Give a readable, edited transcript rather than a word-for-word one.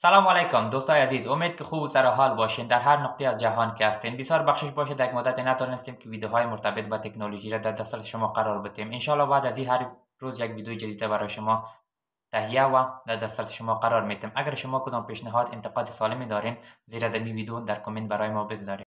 سلام علیکم دوستای عزیز، امید که خوب و سر حال باشین در هر نقطه از جهان که هستین. بسیار بخشش باشه در مدت نتونستیم که ویدیوهای مرتبط با تکنولوژی را در دسترس شما قرار بدیم. ان بعد از این هر روز یک ویدیو جدید برای شما تهیه و در دسترس شما قرار میدیم. اگر شما کدام پیشنهاد انتقاد سالمی دارین زیر از این ویدیو در کامنت برای ما بگذارید.